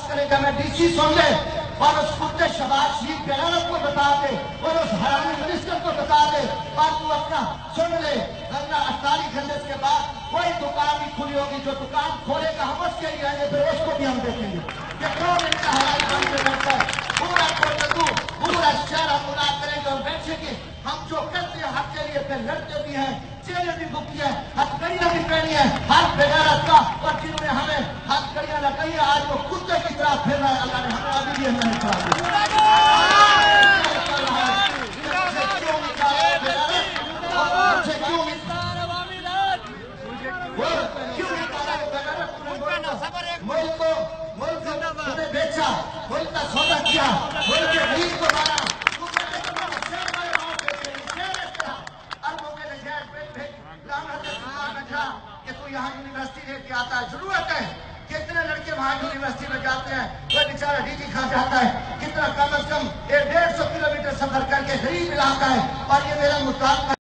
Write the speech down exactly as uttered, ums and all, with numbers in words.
کرے گا. میں D C سن لے اور اس کتے شباب شریف کے عالم کو بتا دے اور اس حرامی منسٹر کو بتا دے اور تو اپنا سن لے. ورنہ اڑتالیس گھنٹے کے بعد کوئی دکان بھی کھلی ہوگی, جو دکان کھولے گا ہم اس کے لیے آئیں گے, پھر اس کو بھی ہم دیکھیں گے کہ کون ان کا حلال کام میں بیٹھتا ہے. پورا کوٹدو پورا شہر ہم گناہ کریں گے اور بیٹھیں گے. ہم جو کرتے ہیں حق کے لیے پھر لڑتے بھی ہیں, چیلیں بھی بکتی ہیں, ہتھ کڑیاں بھی پہنی ہیں ہر بغیرت کا, اور جنہوں نے ہمیں ہتھ کڑیاں لگائی ہیں آج وہ کتے کی طرح پھر رہا ہے. اللہ نے ہمیں ابھی بھی ہمیں نکالا ملک کو ملک تمہیں بیچا, ملک کا سودا کیا, ملک کے غریب کو مارا, کہ تو یہاں یونیورسٹی لے کے آتا ہے. ضرورت ہے کتنے لڑکے وہاں یونیورسٹی میں جاتے ہیں, کوئی بیچارہ ڈیگری کھا جاتا ہے, کتنا کم از کم ایک ڈیڑھ سو کلو میٹر سفر کر کے غریب علاقہ ہے. اور یہ میرا مطالبہ